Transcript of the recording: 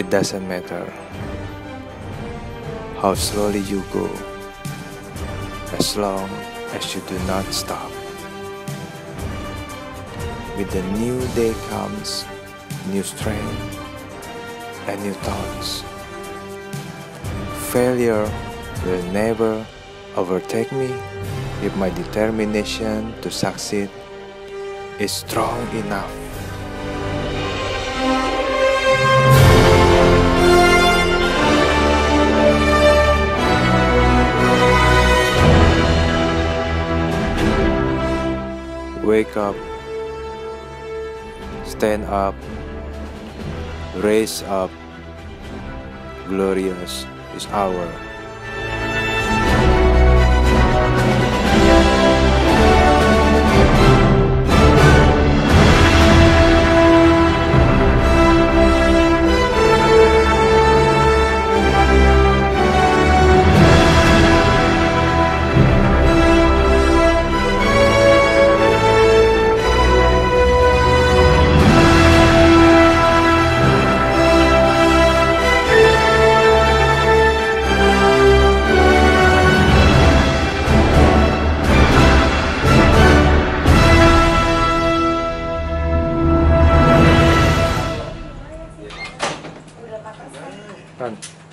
It doesn't matter how slowly you go, as long as you do not stop. With the new day comes new strength and new thoughts. Failure will never overtake me if my determination to succeed is strong enough. Wake up, stand up, raise up, glorious is our. Kan